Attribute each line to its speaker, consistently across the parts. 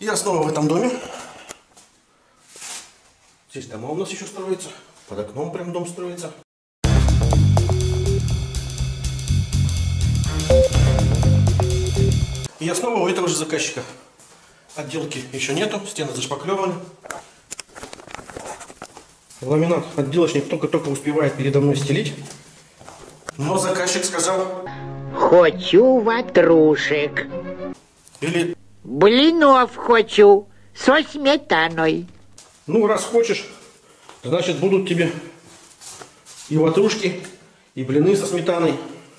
Speaker 1: Я снова в этом доме. Здесь дома у нас еще строятся. Под окном прям дом строится. И я снова у этого же заказчика. Отделки еще нету, стены зашпаклеваны. Ламинат отделочник только-только успевает передо мной стелить. Но заказчик сказал:
Speaker 2: хочу ватрушек.
Speaker 1: Или:
Speaker 2: блинов хочу со сметаной.
Speaker 1: ну, раз хочешь, значит, будут тебе и ватрушки, и блины со сметаной.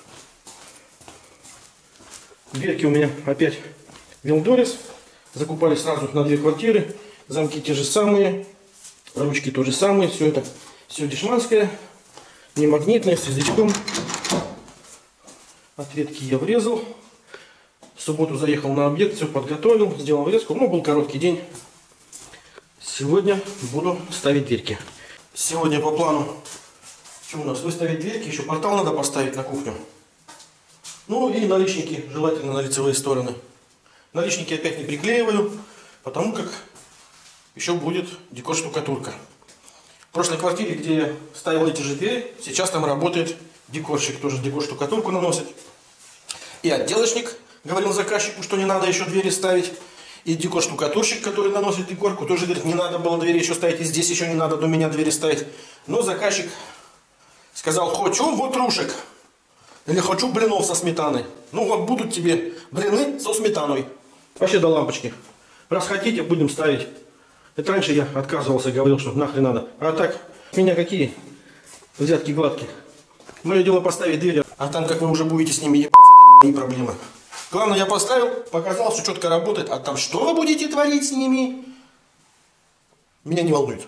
Speaker 1: Дверки у меня опять Вилдорис. Закупали сразу на 2 квартиры. Замки те же самые. Ручки тоже самые. Все это все дешманское. Не магнитное, с язычком. Ответки я врезал. В субботу заехал на объект, все подготовил, сделал врезку. Ну, был короткий день. Сегодня буду ставить дверки. Сегодня по плану, что у нас, выставить дверки, еще портал надо поставить на кухню. Ну и наличники, желательно на лицевые стороны. Наличники опять не приклеиваю, потому как еще будет декор-штукатурка. В прошлой квартире, где я ставил эти же двери, сейчас там работает декорщик, тоже декор-штукатурку наносит. И отделочник говорил заказчику, что не надо еще двери ставить. И декор-штукатурщик, который наносит декорку, тоже говорит, не надо было двери еще ставить, и здесь еще не надо до меня двери ставить. Но заказчик сказал: хочу ватрушек. Или хочу блинов со сметаной. Ну вот будут тебе блины со сметаной. Вообще до лампочки. Раз хотите, будем ставить. Это раньше я отказывался, говорил, что нахрен надо. А так, у меня какие взятки гладкие. Мое дело поставить двери. А там, как вы уже будете с ними ебаться, это не мои проблемы. Главное, я поставил, показал, что четко работает. А там, что вы будете творить с ними, меня не волнует.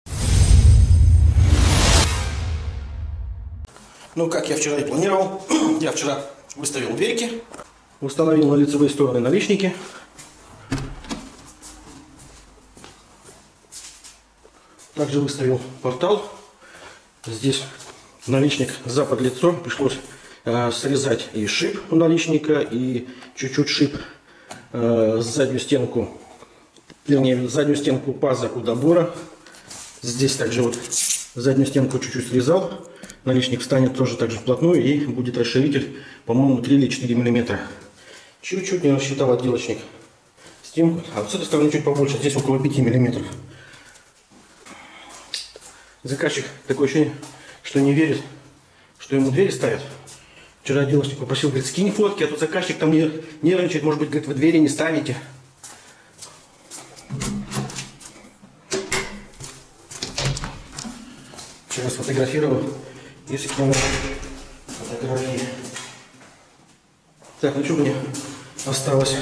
Speaker 1: Ну, как я вчера и планировал, я вчера выставил дверки, установил на лицевые стороны наличники. Также выставил портал. Здесь наличник за подлицо. Пришлось срезать и шип у наличника, и чуть-чуть шип заднюю стенку, вернее, заднюю стенку паза у добора. Здесь также вот заднюю стенку чуть-чуть срезал. Наличник встанет тоже так же вплотную, и будет расширитель, по-моему, 3 или 4 мм. Чуть-чуть не рассчитал отделочник стенку. А вот с этой стороны чуть побольше, здесь около 5 мм. Заказчик такое ощущение, что не верит, что ему двери ставят. Вчера отделочник попросил, говорит, скинь фотки, а то заказчик там нервничает, может быть, говорит, вы двери не ставите. Вчера сфотографировал. Если к нему фотографии. Так, ну что мне осталось?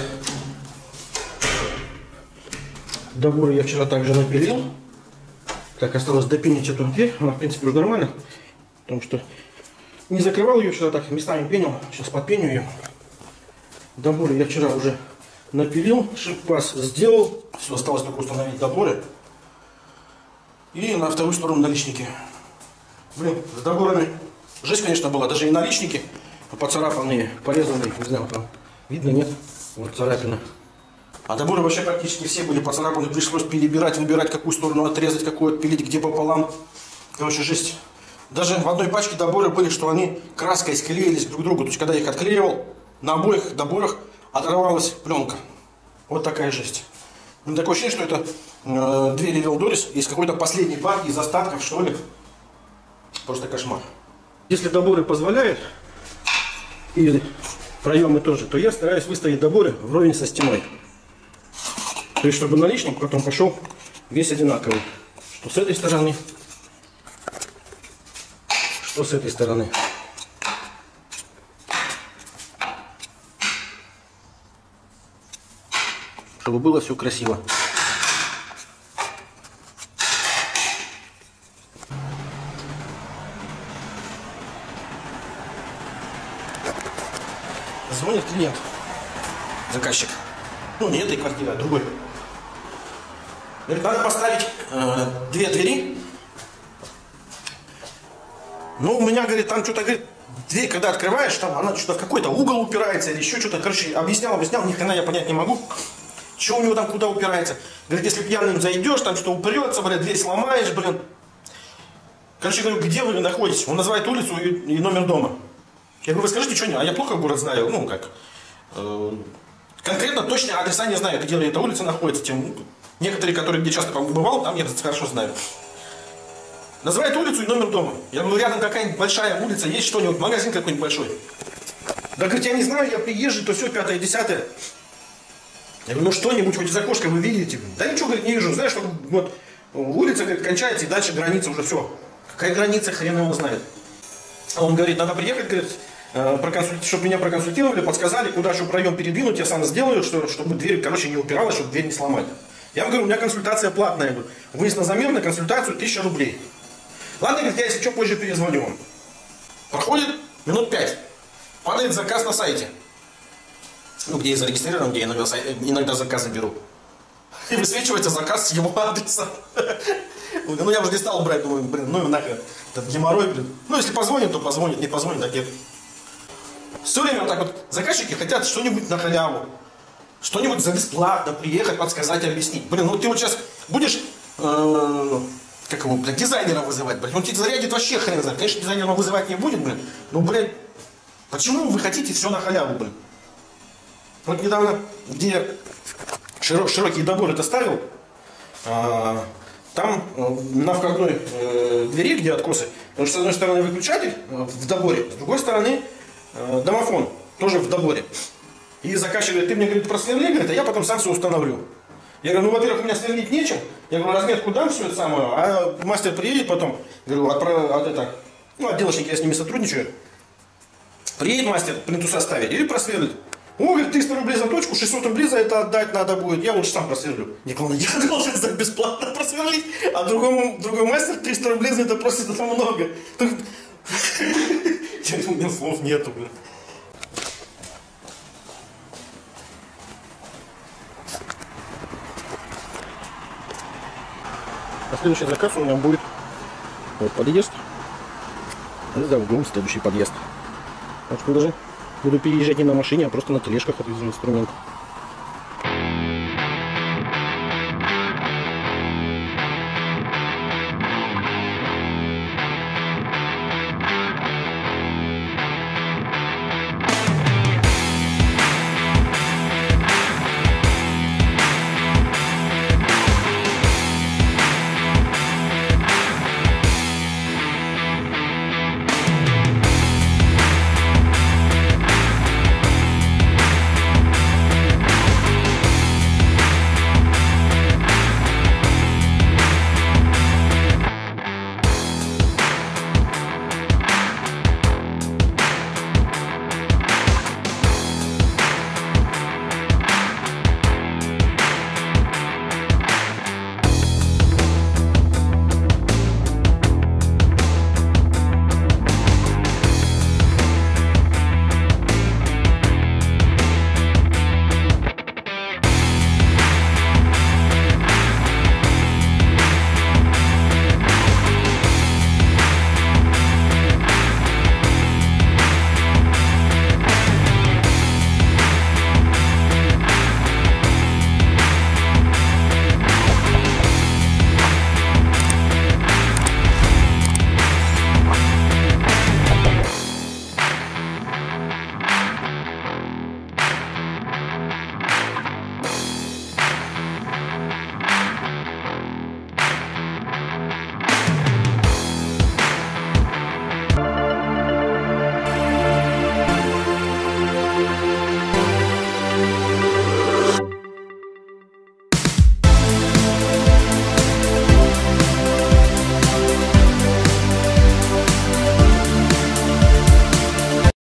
Speaker 1: Доборы я вчера также напилил. Так, осталось допинить эту дверь. Она, в принципе, уже нормально. Потому что не закрывал ее вчера, так местами пенил. Сейчас подпеню ее. Доборы я вчера уже напилил. Шип-паз сделал. Все, осталось только установить доборы. И на вторую сторону наличники. Блин, с доборами жесть, конечно, была. Даже и наличники поцарапанные, порезанные. Не знаю, там видно, нет? Вот царапина. А доборы вообще практически все были поцарапаны. Пришлось перебирать, выбирать, какую сторону отрезать, какую отпилить, где пополам. Короче, жесть. Даже в одной пачке доборы были, что они краской склеились друг к другу. То есть, когда я их отклеивал, на обоих доборах оторвалась пленка. Вот такая жесть. Такое ощущение, что это двери Вилдорис из какой-то последней партии, из остатков, что ли. Просто кошмар. Если доборы позволяют, и проемы тоже, то я стараюсь выставить доборы вровень со стеной. То есть, чтобы наличник потом пошел весь одинаковый. Что с этой стороны, что с этой стороны. Чтобы было все красиво. Звонит клиент, заказчик. Ну, не этой квартиры, а другой. Говорит, надо поставить 2 двери. Ну, у меня, говорит, там что-то, говорит, дверь, когда открываешь, там она что-то в какой-то угол упирается или еще что-то. Короче, объяснял, ни хрена я понять не могу. Что у него там куда упирается? Говорит, если пьяным зайдешь, там что упрется, блин, дверь сломаешь, блин. Короче, говорю, где вы находитесь? Он называет улицу и номер дома. Я говорю, вы скажите, что не? А я плохо город знаю, ну как. Конкретно точно адреса не знаю, где эта улица находится. Тем, некоторые, которые где часто побывал, там я хорошо знаю. Называет улицу и номер дома. Я говорю, рядом какая-нибудь большая улица, есть что-нибудь, магазин какой-нибудь большой. Да, говорит, я не знаю, я приезжий, то все, 5-е, 10-е. Я говорю, ну что-нибудь хоть из окошка вы видите? Да ничего, говорит, не вижу. Знаешь, что вот улица, говорит, кончается, и дальше граница уже все. Какая граница, хрен его знает. А он говорит, надо приехать, говорит, чтобы меня проконсультировали, подсказали, куда еще район передвинуть, я сам сделаю, чтобы дверь, короче, не упиралась, чтобы дверь не сломать. Я говорю, у меня консультация платная. Я говорю, выезд на замер на консультацию 1000 рублей. Ладно, говорит, я если что, позже перезвоню вам. Проходит минут 5. Падает заказ на сайте. Ну, где я зарегистрирован, где я иногда заказы беру. И высвечивается заказ с его адреса. Ну, я уже не стал брать, думаю, блин, ну нахер, этот геморрой, блин. Ну, если позвонит, то позвонит, не позвонит, так нет. Все время вот так вот заказчики хотят что-нибудь на халяву. Что-нибудь за бесплатно приехать, подсказать, объяснить. Блин, ну ты вот сейчас будешь, как его, блин, дизайнера вызывать, блин. Он тебе зарядит вообще хрен знает. Конечно, дизайнера он вызывать не будет, блин. Ну, блин, почему вы хотите все на халяву, блин? Вот недавно, где широкий добор это ставил, там на входной двери, где откосы, потому что с одной стороны выключатель в доборе, с другой стороны домофон тоже в доборе. И заказчик говорит, ты мне, говорит, просверли, говорит, а я потом сам все установлю. Я говорю, ну, во-первых, у меня сверлить нечем. Я говорю, разметку дам все это самое, а мастер приедет потом. Говорю, отделочники, я с ними сотрудничаю. Приедет мастер, плинтуса ставить и просверлит. О, говорит, 300 рублей за точку, 600 рублей за это отдать надо будет. Я лучше сам просверлю. Я должен за бесплатно просверлить, а другой мастер 300 рублей за это просит, это много. У меня слов нету, блин. А следующий заказ у меня будет вот подъезд. И за углом следующий подъезд. Так что даже буду переезжать не на машине, а просто на тележках отвезу инструмент.